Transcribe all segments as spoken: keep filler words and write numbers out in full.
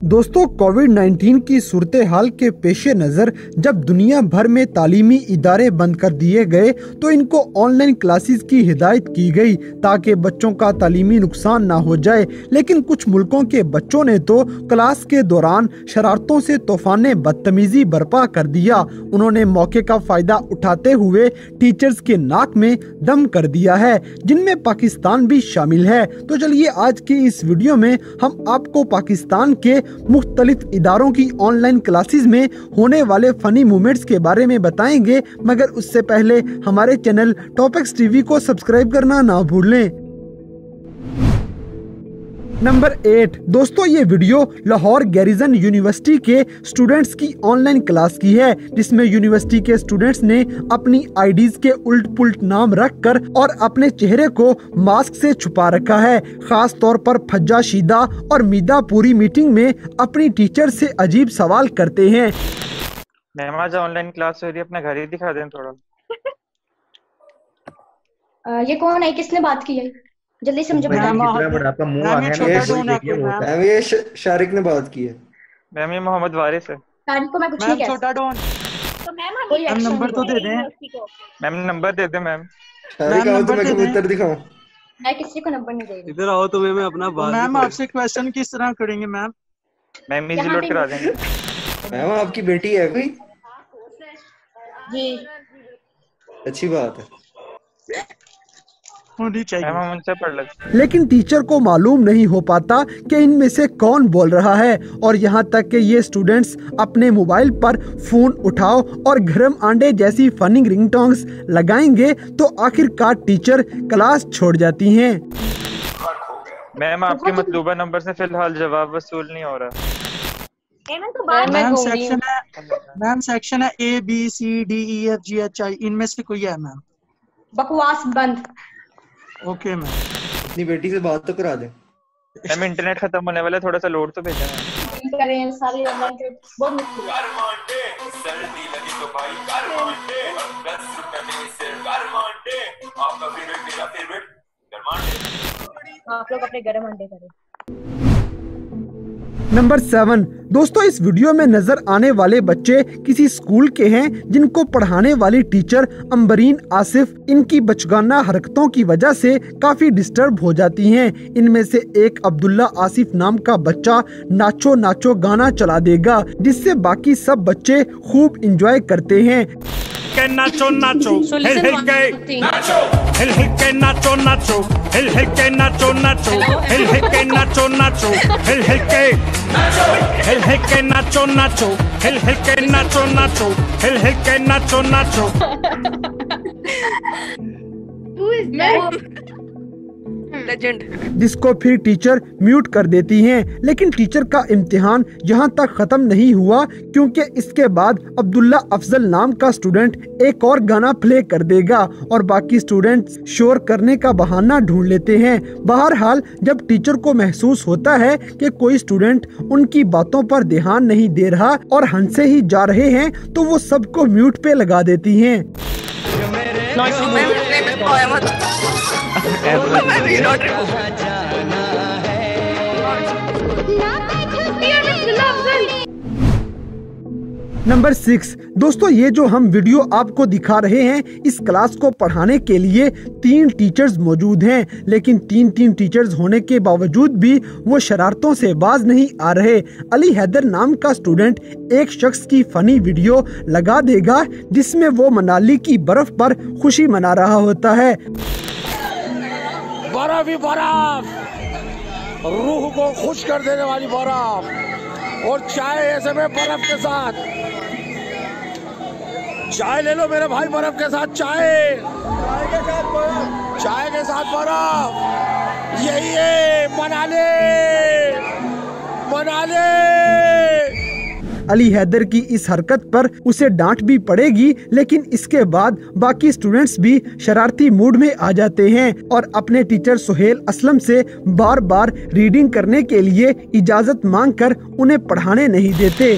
दोस्तों, Covid nineteen की सूरत हाल के पेश नज़र जब दुनिया भर में तालीमी इदारे बंद कर दिए गए तो इनको ऑनलाइन क्लासेस की हिदायत की गई ताकि बच्चों का तालीमी नुकसान ना हो जाए। लेकिन कुछ मुल्कों के बच्चों ने तो क्लास के दौरान शरारतों से तूफान बदतमीजी बर्पा कर दिया। उन्होंने मौके का फायदा उठाते हुए टीचर्स के नाक में दम कर दिया है, जिनमें पाकिस्तान भी शामिल है। तो चलिए आज की इस वीडियो में हम आपको पाकिस्तान के मुख्तलिफ इदारों की ऑनलाइन क्लासेस में होने वाले फनी मोमेंट्स के बारे में बताएंगे, मगर उससे पहले हमारे चैनल टॉपिक्स टीवी को सब्सक्राइब करना ना भूलें। नंबर एट, दोस्तों ये वीडियो लाहौर गैरिजन यूनिवर्सिटी के स्टूडेंट्स की ऑनलाइन क्लास की है, जिसमें यूनिवर्सिटी के स्टूडेंट्स ने अपनी आईडीज के उल्ट पुल्ट नाम रखकर और अपने चेहरे को मास्क से छुपा रखा है। खास तौर पर फज्जा शीदा और मीदा पूरी मीटिंग में अपनी टीचर से अजीब सवाल करते हैं। मैम आज ऑनलाइन क्लास हो रही है, अपना घर ही दिखा दें थोड़ा। आ, ये कौन है, किसने बात की है? जल्दी से मुझे बताएं। कितना बड़ा आपका मुंह आ गया ना, मैम ये शारिक ने बात की है। मैम ये मोहम्मद वारिस है। शारिक को मैं कुछ नहीं कह छोटा डॉन। तो मैम हम कोई एक्शन नंबर तो दे दें। मैम नंबर दे दे मैम। शारिक आओ तो मैं कबूतर दिखाऊं। मैं किसी को नंबर नहीं दे रही। इधर आओ तुम्हें मैं अपना बात। मैम आपसे क्वेश्चन किस तरह करेंगे मैम? मैम इजी लोड करा देंगे। मैम आपकी बेटी है कोई? जी अच्छी बात है, होनी चाहिए। मैम हम उनसे पढ़ लेते। लेकिन टीचर को मालूम नहीं हो पाता कि इनमें से कौन बोल रहा है, और यहाँ तक कि ये स्टूडेंट्स अपने मोबाइल पर फोन उठाओ और गरम अंडे जैसी फनी रिंगटोन्स लगाएंगे तो आखिरकार टीचर क्लास छोड़ जाती हैं। मैम आपके मतलूबा नंबर से फिलहाल जवाब वसूल नहीं हो रहा। मैम सेक्शन है मैम सेक्शन है A B C D E F G H I, इनमें से कोई है मैम? बकवास बंद। Okay ma'am. अपनी बेटी से बात तो करा दे। मैम इंटरनेट खत्म होने वाला है, थोड़ा सा लोड तो भेजा है। करें सारे ऑनलाइन के बहुत मुश्किल है। सर्दी लगी तो भाई गरमांडे, दस रुपए में सिर्फ गरमांडे, आपका फेवरेट मेरा फेवरेट गरमांडे। आप लोग अपने गरम अंडे करें। नंबर सेवन, दोस्तों इस वीडियो में नजर आने वाले बच्चे किसी स्कूल के हैं, जिनको पढ़ाने वाली टीचर अंबरीन आसिफ इनकी बचगाना हरकतों की वजह से काफी डिस्टर्ब हो जाती हैं। इनमें से एक अब्दुल्ला आसिफ नाम का बच्चा नाचो नाचो गाना चला देगा, जिससे बाकी सब बच्चे खूब इंजॉय करते हैं। के नाचो नाचो हिल हिल के नाचो हिल हिल के नाचो नाचो हिल हिल के नाचो नाचो हिल हिल के नाचो नाचो हिल हिल के नाचो हिल हिल के नाचो नाचो हिल हिल के नाचो नाचो हिल हिल के नाचो नाचो। लेजेंड। जिसको फिर टीचर म्यूट कर देती हैं। लेकिन टीचर का इम्तिहान यहाँ तक खत्म नहीं हुआ, क्योंकि इसके बाद अब्दुल्ला अफजल नाम का स्टूडेंट एक और गाना प्ले कर देगा और बाकी स्टूडेंट्स शोर करने का बहाना ढूंढ लेते हैं। बहरहाल जब टीचर को महसूस होता है कि कोई स्टूडेंट उनकी बातों पर ध्यान नहीं दे रहा और हंसे ही जा रहे हैं, तो वो सबको म्यूट पे लगा देती हैं। नंबर सिक्स, दोस्तों ये जो हम वीडियो आपको दिखा रहे हैं, इस क्लास को पढ़ाने के लिए तीन टीचर्स मौजूद हैं, लेकिन तीन तीन टीचर्स होने के बावजूद भी वो शरारतों से बाज नहीं आ रहे। अली हैदर नाम का स्टूडेंट एक शख्स की फनी वीडियो लगा देगा, जिसमें वो मनाली की बर्फ पर खुशी मना रहा होता है। बर्फ ही बर्फ, रूह को खुश कर देने वाली बर्फ, और चाय ऐसे में बर्फ के साथ। चाय ले लो मेरे भाई, बर्फ के साथ चाय, चाय के साथ बर्फ, चाय के साथ बर्फ। यही है मनाली, मनाली। अली हैदर की इस हरकत पर उसे डांट भी पड़ेगी, लेकिन इसके बाद बाकी स्टूडेंट्स भी शरारती मूड में आ जाते हैं और अपने टीचर सुहेल असलम से बार बार रीडिंग करने के लिए इजाजत मांगकर उन्हें पढ़ाने नहीं देते।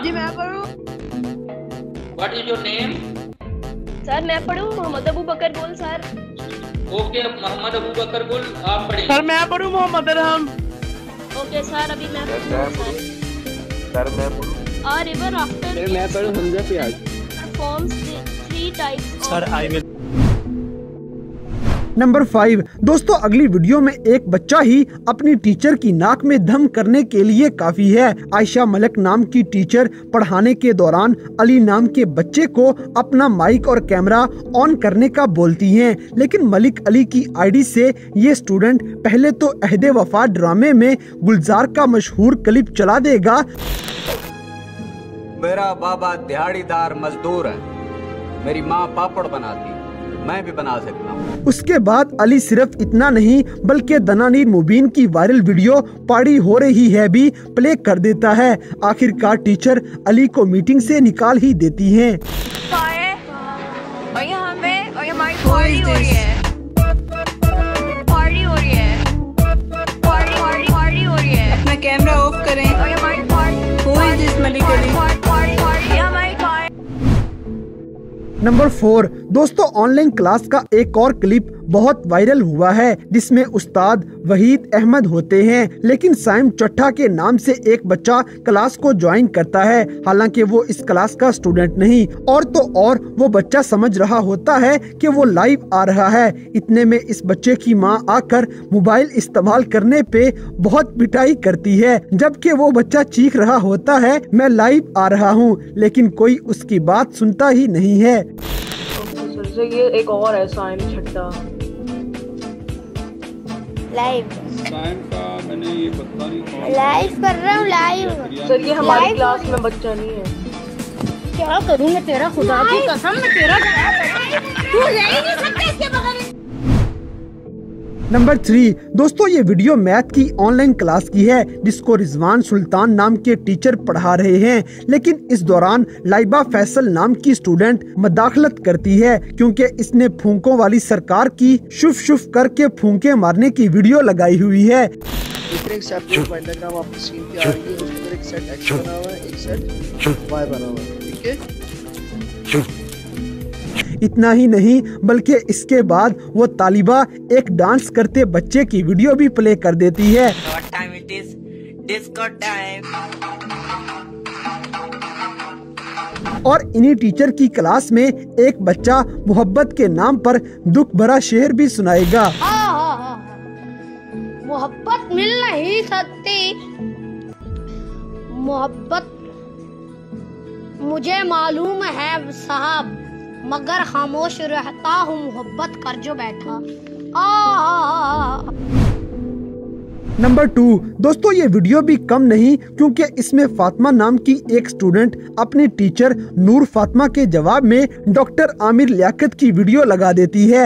What is your name? Sir मैं पढ़ूं मोहम्मद अबू बकर गुल सर। ओके मोहम्मद अबू बकर गुल आप पढ़िए। सर मैं पढ़ूं मोहम्मद अरहम। ओके सर अभी मैं पढ़ूं सर। सर मैं पढ़ूं। A river after मैं पढ़ूं हमजा प्याज forms three types of sir I will. Number five दोस्तों, अगली वीडियो में एक बच्चा ही अपनी टीचर की नाक में दम करने के लिए काफी है। आयशा मलिक नाम की टीचर पढ़ाने के दौरान अली नाम के बच्चे को अपना माइक और कैमरा ऑन करने का बोलती हैं, लेकिन मलिक अली की आईडी से ये स्टूडेंट पहले तो अहदे वफा ड्रामे में गुलजार का मशहूर क्लिप चला देगा। मेरा बाबा दिहाड़ीदार मजदूर है, मेरी माँ पापड़ बनाती, मैं भी बना सकता हूँ। उसके बाद अली सिर्फ इतना नहीं बल्कि दनानीर मुबीन की वायरल वीडियो पार्टी हो रही है भी प्ले कर देता है। आखिरकार टीचर अली को मीटिंग से निकाल ही देती हैं। और यहाँ पे और हमारी पार्टी हो रही है, पार्टी हो रही है, पार्टी पार्टी पार्टी हो रही है। अपना कैमरा ऑफ करें और हमारी पार्टी हो रही है। मलिक अली पार्टी पार्टी हमारी। नंबर फोर दोस्तों, ऑनलाइन क्लास का एक और क्लिप बहुत वायरल हुआ है जिसमें उस्ताद वहीद अहमद होते हैं, लेकिन साइम चट्ठा के नाम से एक बच्चा क्लास को ज्वाइन करता है। हालांकि वो इस क्लास का स्टूडेंट नहीं, और तो और वो बच्चा समझ रहा होता है कि वो लाइव आ रहा है। इतने में इस बच्चे की माँ आकर मोबाइल इस्तेमाल करने पे बहुत पिटाई करती है, जबकि वो बच्चा चीख रहा होता है मैं लाइव आ रहा हूँ, लेकिन कोई उसकी बात सुनता ही नहीं है। सर ये एक और है साइम छट्टा लाइव साइम का मैंने ये पता नहीं लाइव कर रहा हूँ लाइव। सर ये हमारी क्लास में बच्चा नहीं है। क्या करूँ मैं तेरा, खुदा की कसम मैं तेरा तू रह ही नहीं सकता इसके बगैर। नंबर थ्री दोस्तों, ये वीडियो मैथ की ऑनलाइन क्लास की है जिसको रिजवान सुल्तान नाम के टीचर पढ़ा रहे हैं, लेकिन इस दौरान लाइबा फैसल नाम की स्टूडेंट मदाखलत करती है क्योंकि इसने फूंकों वाली सरकार की शुफ शुफ करके फूंके मारने की वीडियो लगाई हुई है। एक सेट बाइंडर का वापस सीन पे आ रही है, उसके एक सेट एक्स बना हुआ है, एक सेट वाई बना हुआ है, ठीक है। इतना ही नहीं बल्कि इसके बाद वो तालिबा एक डांस करते बच्चे की वीडियो भी प्ले कर देती है। और इन्हीं टीचर की क्लास में एक बच्चा मोहब्बत के नाम पर दुख भरा शेर भी सुनाएगा। मोहब्बत मिल नहीं सकती, मोहब्बत मुझे मालूम है साहब, मगर खामोश रहता हूँ मोहब्बत कर जो बैठा। आ नंबर टू दोस्तों, ये वीडियो भी कम नहीं क्योंकि इसमें फातिमा नाम की एक स्टूडेंट अपनी टीचर नूर फातिमा के जवाब में डॉक्टर आमिर लियाकत की वीडियो लगा देती है।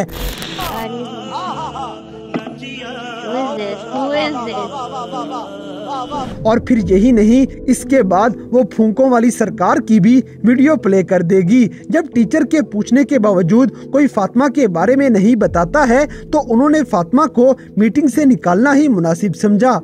और फिर यही नहीं, इसके बाद वो फूंकों वाली सरकार की भी वीडियो प्ले कर देगी। जब टीचर के पूछने के बावजूद कोई फातिमा के बारे में नहीं बताता है तो उन्होंने फातिमा को मीटिंग से निकालना ही मुनासिब समझा।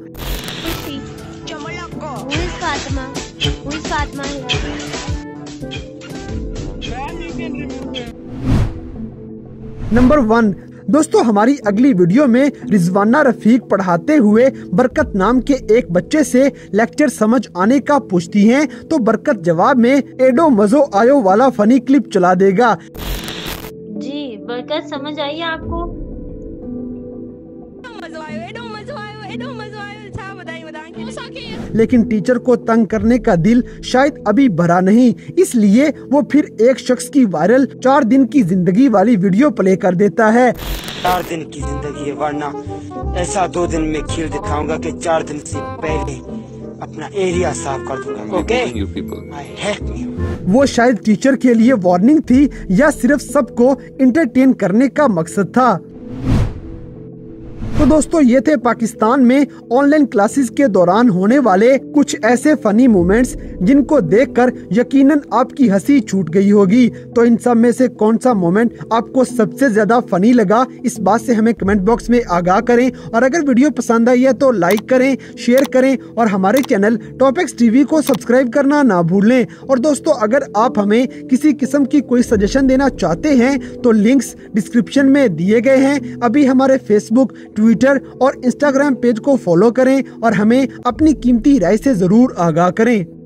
नंबर वन दोस्तों, हमारी अगली वीडियो में रिजवाना रफीक पढ़ाते हुए बरकत नाम के एक बच्चे से लेक्चर समझ आने का पूछती हैं तो बरकत जवाब में एडो मजो आयो वाला फनी क्लिप चला देगा। जी बरकत समझ आई आपको? लेकिन टीचर को तंग करने का दिल शायद अभी भरा नहीं, इसलिए वो फिर एक शख्स की वायरल चार दिन की जिंदगी वाली वीडियो प्ले कर देता है। चार दिन की जिंदगी है, वरना ऐसा दो दिन में खेल दिखाऊंगा कि चार दिन से पहले अपना एरिया साफ कर दूंगा। ओके? I hate you। वो शायद टीचर के लिए वार्निंग थी या सिर्फ सबको इंटरटेन करने का मकसद था। तो दोस्तों, ये थे पाकिस्तान में ऑनलाइन क्लासेस के दौरान होने वाले कुछ ऐसे फनी मोमेंट्स जिनको देखकर यकीनन आपकी हंसी छूट गई होगी। तो इन सब में से कौन सा मोमेंट आपको सबसे ज्यादा फनी लगा, इस बात से हमें कमेंट बॉक्स में आगाह करें। और अगर वीडियो पसंद आई है तो लाइक करें, शेयर करें और हमारे चैनल टॉपिक्स टीवी को सब्सक्राइब करना ना भूलें। और दोस्तों, अगर आप हमें किसी किस्म की कोई सजेशन देना चाहते हैं तो लिंक्स डिस्क्रिप्शन में दिए गए हैं। अभी हमारे फेसबुक, ट्विटर और इंस्टाग्राम पेज को फॉलो करें और हमें अपनी कीमती राय से जरूर आगाह करें।